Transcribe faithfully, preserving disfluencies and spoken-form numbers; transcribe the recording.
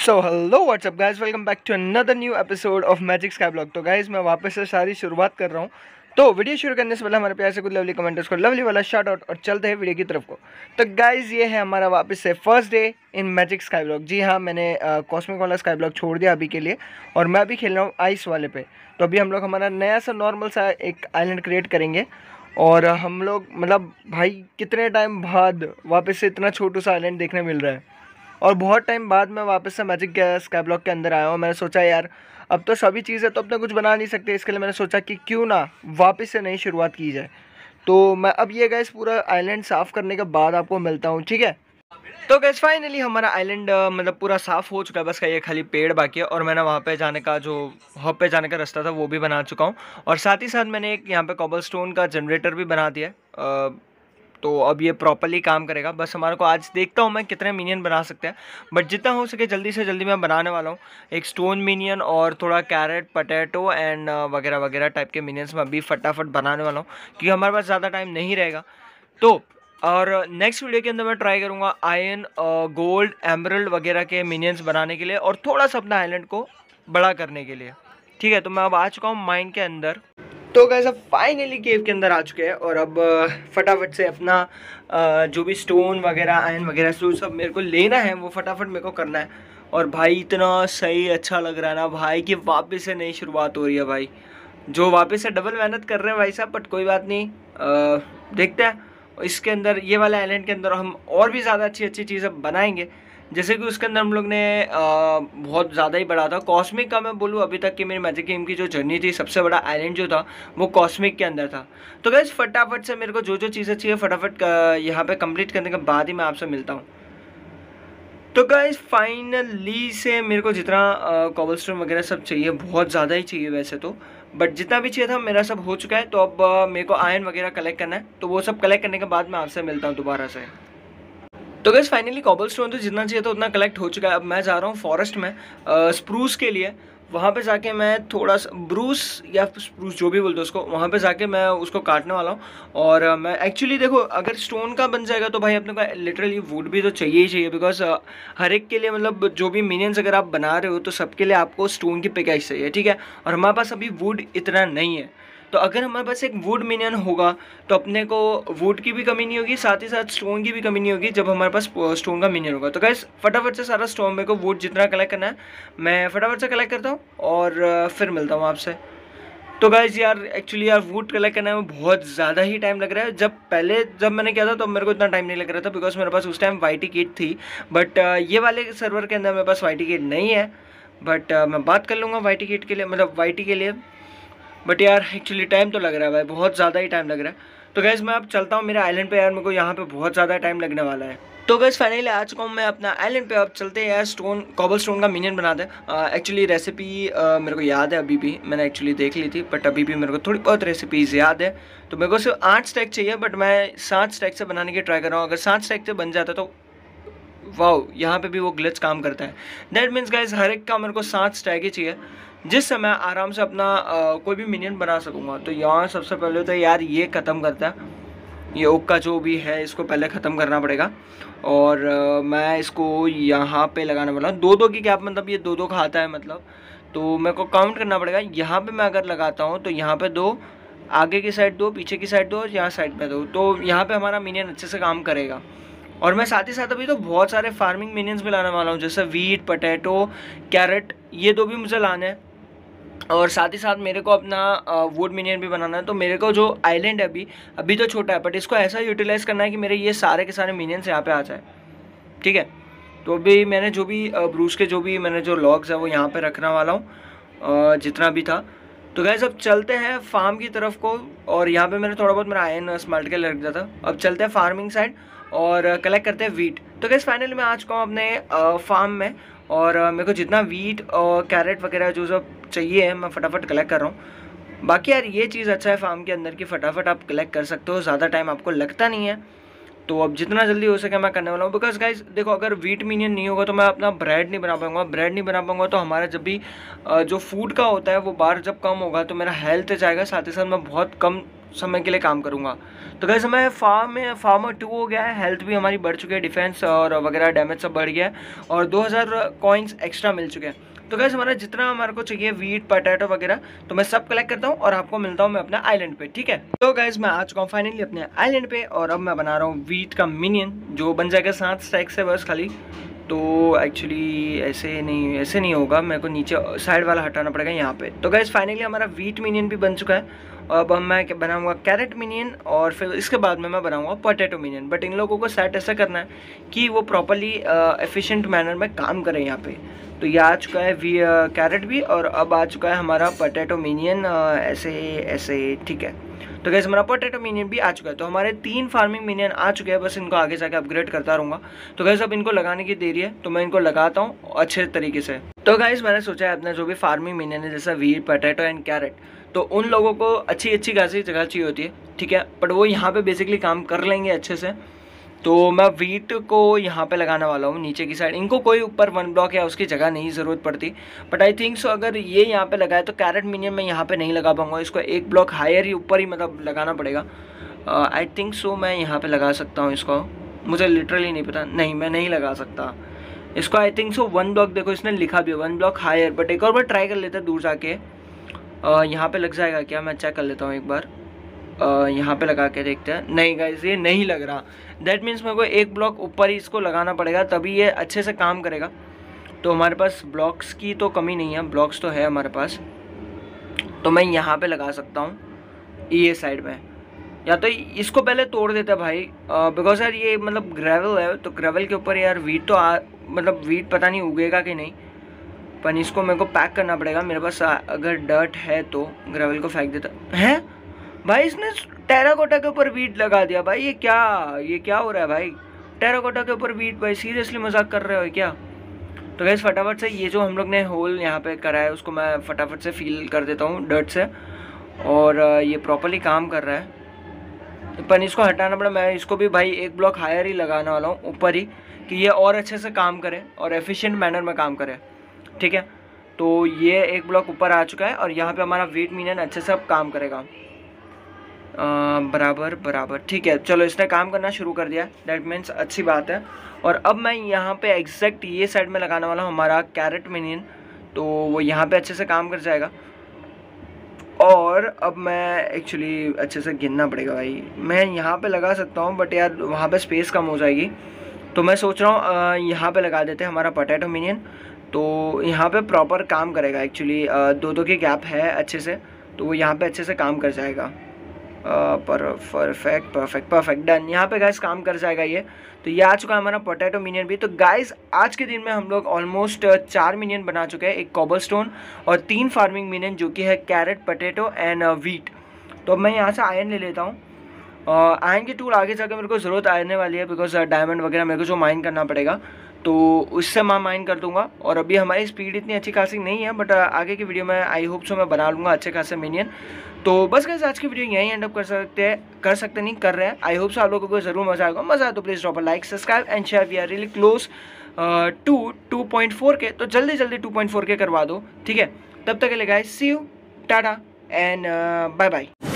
So hello what's up guys, welcome back to another new episode of Magic Sky Block. तो guys मैं वापस से सारी शुरुआत कर रहा हूँ। तो वीडियो शुरू करने से पहले हमारे प्यार से कुछ लवली कमेंटर्स को लवली वाला शाउट आउट और चलते हैं वीडियो की तरफ को। तो गाइज ये है हमारा वापस से first day in Magic Sky Block. जी हाँ, मैंने कॉस्मिक वाला स्काई ब्लॉग छोड़ दिया अभी के लिए और मैं अभी खेल रहा हूँ आइस वाले पे। तो अभी हम लोग हमारा नया सा नॉर्मल सा एक आइलैंड क्रिएट करेंगे और हम लोग मतलब भाई कितने टाइम बाद वापस से इतना छोटू सा आइलैंड देखने मिल रहा है और बहुत टाइम बाद मैं वापस से मैजिक स्काई ब्लॉक के अंदर आया हूँ। मैंने सोचा यार अब तो सभी चीज़ें तो अपने कुछ बना नहीं सकते, इसके लिए मैंने सोचा कि क्यों ना वापस से नई शुरुआत की जाए। तो मैं अब ये गैस पूरा आइलैंड साफ़ करने के बाद आपको मिलता हूँ, ठीक है। तो गैस फाइनली हमारा आइलैंड मतलब पूरा साफ़ हो चुका है, बस का ये खाली पेड़ बाकी है और मैंने वहाँ पे जाने का जो हब पे जाने का रास्ता था वो भी बना चुका हूँ और साथ ही साथ मैंने एक यहाँ पे कॉबलस्टोन का जनरेटर भी बना दिया है। तो अब ये प्रॉपरली काम करेगा। बस हमारे को आज देखता हूँ मैं कितने मिनियन बना सकते हैं, बट जितना हो सके जल्दी से जल्दी मैं बनाने वाला हूँ। एक स्टोन मिनियन और थोड़ा कैरेट पटेटो एंड वगैरह वगैरह टाइप के मिनियंस मैं अभी फटाफट बनाने वाला हूँ क्योंकि हमारे पास ज़्यादा टाइम नहीं रहेगा। तो और नेक्स्ट वीडियो के अंदर मैं ट्राई करूँगा आयरन गोल्ड एमरल्ड वगैरह के मिनियंस बनाने के लिए और थोड़ा सा अपना आइलैंड को बड़ा करने के लिए, ठीक है। तो मैं अब आ चुका हूँ माइन के अंदर। तो गाइस अब फाइनली केव के अंदर आ चुके हैं और अब फटाफट से अपना जो भी स्टोन वगैरह आयरन वगैरह जो सब मेरे को लेना है वो फटाफट मेरे को करना है। और भाई इतना सही अच्छा लग रहा है ना भाई कि वापस से नई शुरुआत हो रही है भाई। जो वापस से डबल मेहनत कर रहे हैं भाई साहब, बट कोई बात नहीं, आ, देखते हैं इसके अंदर ये वाले आइलैंड के अंदर हम और भी ज़्यादा अच्छी अच्छी चीज़ें बनाएंगे। जैसे कि उसके अंदर हम लोग ने आ, बहुत ज़्यादा ही बड़ा था कॉस्मिक का। मैं बोलूँ अभी तक कि मेरी मैजिक गेम की जो जर्नी थी सबसे बड़ा आइलैंड जो था वो कॉस्मिक के अंदर था। तो गाइस फटाफट से मेरे को जो जो चीज़ें चाहिए फटाफट यहाँ पे कंप्लीट करने के बाद ही मैं आपसे मिलता हूँ। तो गाइस फाइनली से मेरे को जितना कॉबलस्टोन वगैरह सब चाहिए बहुत ज़्यादा ही चाहिए वैसे तो, बट जितना भी चाहिए था मेरा सब हो चुका है। तो अब आ, मेरे को आयरन वगैरह कलेक्ट करना है, तो वो सब कलेक्ट करने के बाद मैं आपसे मिलता हूँ दोबारा से। तो गाइस फाइनली कॉबलस्टोन तो जितना चाहिए था उतना कलेक्ट हो चुका है। अब मैं जा रहा हूँ फॉरेस्ट में स्प्रूस के लिए। वहाँ पे जाके मैं थोड़ा सा ब्रूस या स्प्रूस जो भी बोलते उसको, वहाँ पे जाके मैं उसको काटने वाला हूँ। और uh, मैं एक्चुअली देखो अगर स्टोन का बन जाएगा तो भाई अपने को लिटरली वुड भी तो चाहिए ही चाहिए, बिकॉज uh, हर एक के लिए मतलब जो भी मिनियंस अगर आप बना रहे हो तो सबके लिए आपको स्टोन की पिकैक्स चाहिए, ठीक है। और हमारे पास अभी वुड इतना नहीं है, तो अगर हमारे पास एक वुड मिनियन होगा तो अपने को वुड की भी कमी नहीं होगी, साथ ही साथ स्टोन की भी कमी नहीं होगी जब हमारे पास स्टोन का मिनियन होगा। तो गाइस फटाफट से सारा स्टोन मेरे को वुड जितना कलेक्ट करना है मैं फटाफट से कलेक्ट करता हूँ और फिर मिलता हूँ आपसे। तो गाइस यार एक्चुअली यार वुड कलेक्ट करने में बहुत ज़्यादा ही टाइम लग रहा है। जब पहले जब मैंने किया था तो मेरे को इतना टाइम नहीं लग रहा था बिकॉज मेरे पास उस टाइम वाइटी किट थी, बट ये वाले सर्वर के अंदर मेरे पास वाइटी किट नहीं है। बट मैं बात कर लूँगा वाइटी किट के लिए, मतलब वाइटी के लिए। बट यार एक्चुअली टाइम तो लग रहा है भाई, बहुत ज़्यादा ही टाइम लग रहा है। तो गैस मैं अब चलता हूँ मेरे आइलैंड पे यार, मेरे को यहाँ पे बहुत ज़्यादा टाइम लगने वाला है। तो गैस फाइनली आ चुका हूँ मैं अपना आइलैंड पे। अब चलते हैं यार स्टोन कॉबल स्टोन का मिनियन बना दे। एक्चुअली रेसिपी मेरे को याद है, अभी भी मैंने एक्चुअली देख ली थी, बट अभी भी मेरे को थोड़ी बहुत रेसिपीज़ याद है। तो मेरे को सिर्फ आठ स्टैक चाहिए, बट मैं सात स्टैक से बनाने की ट्राई कर रहा हूँ। अगर सात स्टैक से बन जाता तो वाओ, यहाँ पे भी वो ग्लिच काम करता है। दैट मीन्स गाइज हर एक का मेरे को सात स्टैक ही चाहिए जिससे मैं आराम से अपना आ, कोई भी मिनियन बना सकूँगा। तो यहाँ सबसे पहले तो यार ये ख़त्म करता है, ये ओक का जो भी है इसको पहले ख़त्म करना पड़ेगा। और आ, मैं इसको यहाँ पे लगाने वाला हूँ। दो दो की क्या मतलब, ये दो दो खाता है मतलब, तो मेरे को काउंट करना पड़ेगा। यहाँ पे मैं अगर लगाता हूँ तो यहाँ पे दो, आगे की साइड दो, पीछे की साइड दो और यहाँ साइड पे दो, तो यहाँ पे हमारा मिनियन अच्छे से काम करेगा। और मैं साथ ही साथ अभी तो बहुत सारे फार्मिंग मिनियंस भी लाने वाला हूँ, जैसे वीट पटेटो कैरेट, ये दो भी मुझे लाने हैं। और साथ ही साथ मेरे को अपना वुड मिनियन भी बनाना है। तो मेरे को जो आइलैंड है अभी अभी तो छोटा है, बट इसको ऐसा यूटिलाइज़ करना है कि मेरे ये सारे के सारे मिनियंस यहाँ पे आ जाए, ठीक है। तो अभी मैंने जो भी ब्रूस के जो भी मैंने जो लॉग्स है वो यहाँ पे रखने वाला हूँ जितना भी था। तो गैस अब चलते हैं फार्म की तरफ को, और यहाँ पे मैंने थोड़ा बहुत मेरा आयरन स्मेल्ट के लिए रख दिया था। अब चलते हैं फार्मिंग साइड और कलेक्ट करते हैं वीट। तो गैस फाइनली मैं आ चुका हूँ अपने फार्म में और मेरे को जितना वीट और कैरेट वगैरह जो सब चाहिए मैं फटाफट कलेक्ट कर रहा हूँ। बाकी यार ये चीज़ अच्छा है फार्म के अंदर कि फटाफट आप कलेक्ट कर सकते हो, ज़्यादा टाइम आपको लगता नहीं है। तो अब जितना जल्दी हो सके मैं करने वाला हूँ, बिकॉज गाइज देखो अगर वीट मिनियन नहीं होगा तो मैं अपना ब्रेड नहीं बना पाऊंगा। ब्रेड नहीं बना पाऊंगा तो हमारा जब भी जो फूड का होता है वो बार जब कम होगा तो मेरा हेल्थ जाएगा, साथ ही साथ मैं बहुत कम समय के लिए काम करूँगा। तो गाइस मैं फार्म में फार्मर टू हो गया है, हेल्थ भी हमारी बढ़ चुकी है, डिफेंस और वगैरह डैमेज सब बढ़ गया है और दो हज़ार कॉइन्स एक्स्ट्रा मिल चुके हैं। तो गाइस हमारा जितना हमारे को चाहिए वीट पोटैटो वगैरह तो मैं सब कलेक्ट करता हूँ और आपको मिलता हूँ मैं अपने आइलैंड पे, ठीक है। तो गाइस मैं आ चुका हूँ फाइनली अपने आइलैंड पे और अब मैं बना रहा हूँ वीट का मिनियन जो बन जाएगा सात स्टैक से बस खाली। तो एक्चुअली ऐसे नहीं ऐसे नहीं होगा, मेरे को नीचे साइड वाला हटाना पड़ेगा यहाँ पे। तो गाइस फाइनली हमारा वीट मिनियन भी बन चुका है। अब हम मैं क्या बनाऊंगा कैरेट मिनियन और फिर इसके बाद में मैं बनाऊंगा पोटैटो मिनियन। बट इन लोगों को सेट ऐसा करना है कि वो प्रॉपरली एफिशिएंट मैनर में काम करें यहाँ पे। तो ये आ चुका है वी कैरेट भी और अब आ चुका है हमारा पोटैटो मिनियन ऐसे ऐसे, ठीक है। तो गैस हमारा पोटैटो मिनियन भी आ चुका है। तो हमारे तीन फार्मिंग मिनियन आ चुके हैं, बस इनको आगे जाके अपग्रेड करता रहूँगा। तो गैस अब इनको लगाने की देरी है तो मैं इनको लगाता हूँ अच्छे तरीके से। तो गैस मैंने सोचा है अपना जो भी फार्मिंग मिनियन है जैसा वीट पोटैटो एंड कैरेट, तो उन लोगों को अच्छी अच्छी खासी जगह चाहिए होती है, ठीक है। बट वो यहाँ पे बेसिकली काम कर लेंगे अच्छे से। तो मैं वीट को यहाँ पे लगाने वाला हूँ नीचे की साइड। इनको कोई ऊपर वन ब्लॉक या उसकी जगह नहीं ज़रूरत पड़ती। बट आई थिंक सो अगर ये यहाँ पे लगाए तो कैरेट मिनियन में यहाँ पे नहीं लगा पाऊँगा, इसको एक ब्लॉक हायर ही ऊपर ही मतलब लगाना पड़ेगा। आई थिंक सो मैं यहाँ पे लगा सकता हूँ इसको, मुझे लिटरली नहीं पता। नहीं मैं नहीं लगा सकता इसको। I think so one block, देखो इसने लिखा भी है वन ब्लॉक हायर। बट एक और बार ट्राई कर लेते हैं दूर जाके, यहाँ पे लग जाएगा क्या, मैं चेक कर लेता हूँ एक बार। Uh, यहाँ पे लगा के देखते हैं। नहीं गाइस ये नहीं लग रहा। दैट मीन्स मेरे को एक ब्लॉक ऊपर ही इसको लगाना पड़ेगा तभी ये अच्छे से काम करेगा। तो हमारे पास ब्लॉक्स की तो कमी नहीं है, ब्लॉक्स तो है हमारे पास। तो मैं यहाँ पे लगा सकता हूँ ये साइड में, या तो इसको पहले तोड़ देते हैं भाई बिकॉज यार ये मतलब ग्रेवल है। तो ग्रेवल के ऊपर यार वीट तो आ, मतलब वीट पता नहीं उगेगा कि नहीं, पर इसको मेरे को पैक करना पड़ेगा। मेरे पास अगर डर्ट है तो ग्रेवल को फेंक देता है भाई। इसने टेराकोटा के ऊपर वीट लगा दिया भाई। ये क्या ये क्या हो रहा है भाई, टेराकोटा के ऊपर वीट भाई, सीरियसली मजाक कर रहे हो क्या। तो गैस फटाफट से ये जो हम लोग ने होल यहाँ पे करा है उसको मैं फटाफट से फिल कर देता हूँ डर्ट से और ये प्रॉपरली काम कर रहा है। पर इसको हटाना पड़ा। मैं इसको भी भाई एक ब्लॉक हायर ही लगाने वाला हूँ ऊपर ही कि ये और अच्छे से काम करे और एफिशिएंट मैनर में काम करे, ठीक है। तो ये एक ब्लॉक ऊपर आ चुका है और यहाँ पे हमारा वीट मिनियन अच्छे से अब काम करेगा। आ, बराबर बराबर ठीक है। चलो इसने काम करना शुरू कर दिया, दैट मीन्स अच्छी बात है। और अब मैं यहाँ पे एग्जैक्ट ये साइड में लगाने वाला हूँ हमारा कैरेट मिनियन, तो वो यहाँ पे अच्छे से काम कर जाएगा। और अब मैं एक्चुअली अच्छे से गिनना पड़ेगा भाई। मैं यहाँ पे लगा सकता हूँ बट यार वहाँ पे स्पेस कम हो जाएगी। तो मैं सोच रहा हूँ यहाँ पे लगा देते हैं हमारा पोटैटो मिनियन। तो यहाँ पे प्रॉपर काम करेगा एक्चुअली, दो दो के गैप है अच्छे से, तो वो यहाँ पे अच्छे से काम कर जाएगा। पर परफेक्ट परफेक्ट परफेक्ट डन। यहाँ पे गाइस काम कर जाएगा ये। तो ये आ चुका है हमारा पोटैटो मिनियन भी। तो गाइस आज के दिन में हम लोग ऑलमोस्ट चार मिनियन बना चुके हैं, एक कॉबलस्टोन और तीन फार्मिंग मिनियन जो कि है कैरेट पोटैटो एंड वीट। तो अब मैं यहाँ से आयरन ले लेता हूँ। आयरन की टूल आगे जाकर मेरे को ज़रूरत आने वाली है बिकॉज डायमंड वगैरह मेरे को जो माइन करना पड़ेगा तो उससे मैं माइन कर दूंगा। और अभी हमारी स्पीड इतनी अच्छी खासी नहीं है बट आगे की वीडियो में आई होप सो मैं बना लूँगा अच्छे खासे मिनियन। तो बस गाइस आज की वीडियो यहीं एंड अप कर सकते हैं कर सकते नहीं कर रहे हैं। आई होप सो आप लोगों को जरूर मजा आएगा। मजा आए तो please drop a like, subscribe and share. We are really close to two point four K, तो जल्दी जल्दी टू पॉइंट फोर के करवा दो, ठीक है। तब तक के लिए guys see you, tata and bye bye.